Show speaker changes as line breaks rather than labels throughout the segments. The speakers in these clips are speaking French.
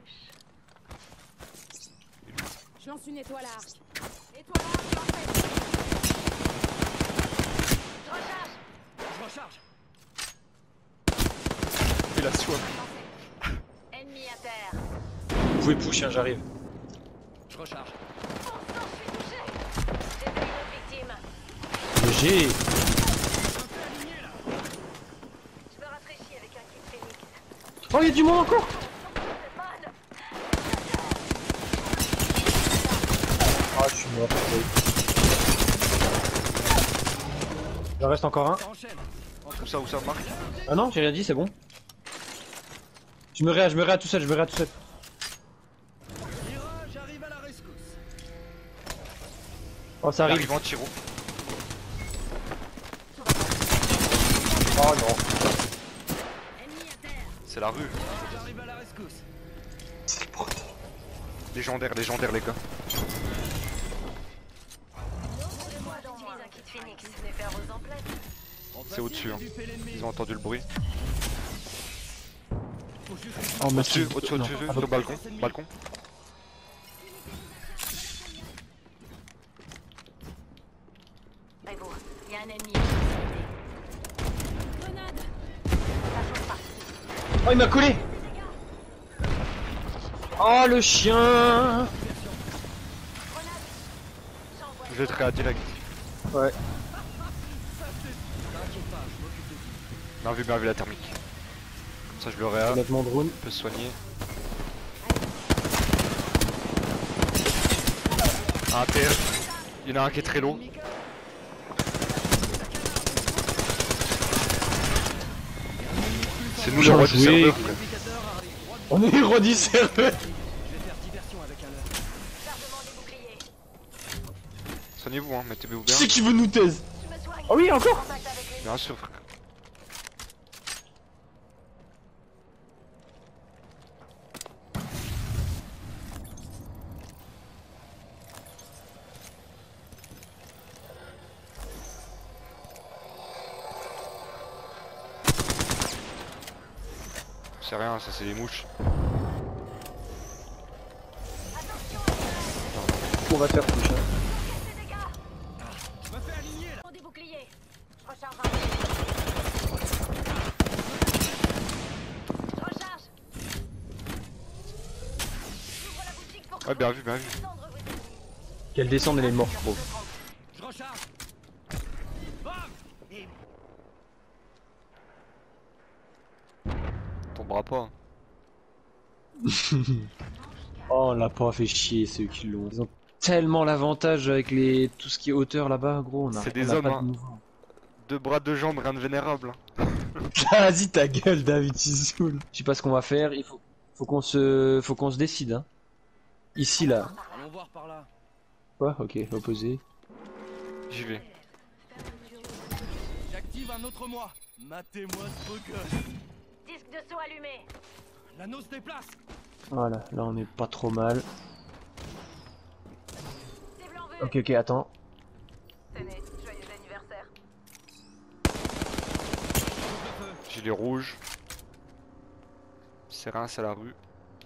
Je lance une étoile à arc. Étoile à arc parfaite.
Je recharge.
Il a soif.
Ennemi à terre.
Vous pouvez push, hein, j'arrive.
Je recharge.
J'ai fait une victime.
J'ai.
Je me rafraîchis avec un kit Phoenix.
Oh, il y a du monde encore. Ah, je suis mort. Il en reste encore un.
Ça enchaîne.
Où ça marque?
Ah non, j'ai rien dit, c'est bon. Je me réa tout seul,
Mirage arrive à la rescousse.
Oh, ça
Il
arrive.
arrive en tiro.
Oh non.
Ennemi à terre.
C'est la rue.
J'arrive à la rescousse.
Légendaire les gars.
J'utilise un kit Phoenix. Les ferreuses en pleine.
C'est au-dessus, hein. Ils ont entendu le bruit.
Oh,
Au-dessus, au-dessus,
non.
sur le balcon.
Et vous, il y a un ennemi.
Oh, il m'a collé. Oh, le chien.
Je vais te réa direct.
Ouais.
Bien vu la thermique. Comme ça je le réa.
Je vais mettre mon drone.
Il peut se soigner. Ah, terre. Il y en a un qui est très low. C'est nous les rois du serveur, frère.
On est les rois du serveur.
Je vais faire diversion avec un leurre.
Chargement des boucliers.
Soignez-vous, hein, mettez-vous
Qui
bien.
c'est qui veut nous taise?
Je me soigne.
Oh oui, encore.
Contact avec les
Bien sûr, frère. C'est rien, ça c'est des mouches.
On va faire push.
des dégâts.
Je me fais aligner là.
Des boucliers. Je recharge un. Je recharge. J'ouvre la boutique pour
Ouais, bien vu.
descendre vos ennemis.
Qu'elle descende, elle est morte, gros.
Je recharge. Bam. Et
Tombera pas.
Oh, on l'a pas fait chier ceux qui l'ont. Ils ont tellement l'avantage avec les tout ce qui est hauteur là-bas, gros. On a,
C'est
on
des
a
hommes,
pas de
hein.
mouvement.
2 bras, 2 jambes, rien de vénérable.
Vas-y ta gueule, David, tu saoules. Je sais pas ce qu'on va faire. Il faut qu'on se décide. Hein. Ici là.
allons voir par là.
Quoi? Ok, opposé.
J'y vais.
J'active un autre moi. Matez-moi ce beau gosse.
Disque de saut allumé.
L'anneau se déplace.
Voilà, là on est pas trop mal.
Cible en vue.
Ok, attends.
Tenez, joyeux anniversaire.
Gilet rouge. C'est rien, c'est la rue.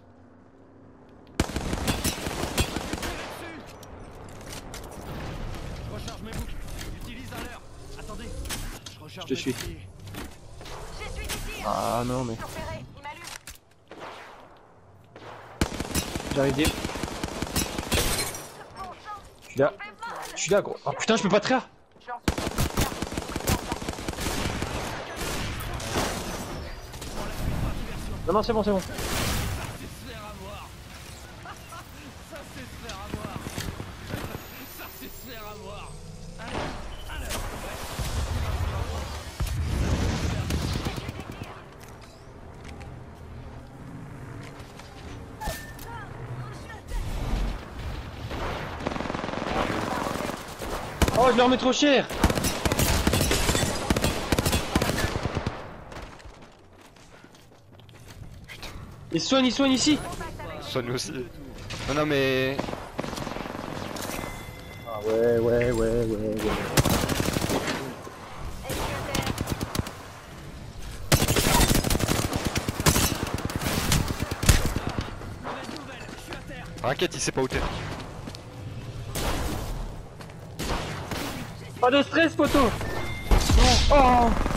Je recharge mes boucles. J'utilise un leurre. Attendez. Je recharge
Je te
mes
suis.
boucliers.
J'essuie du tir.
Ah non mais.
Repéré, il m'allume.
J'arrive bien.
Bon sang.
Je suis là. Je suis là gros. Oh putain, je peux pas te rire.
Je lance.
Non, non, c'est bon, c'est bon.
Ça c'est se faire avoir. Ça c'est se faire avoir. Ça c'est se faire avoir. Allez.
Oh, je leur mets trop cher. Il soigne ici.
Soigne aussi. Non mais...
Ah ouais.
Raquette, il sait pas où t'es.
Pas de stress, poteau. Non. Oh.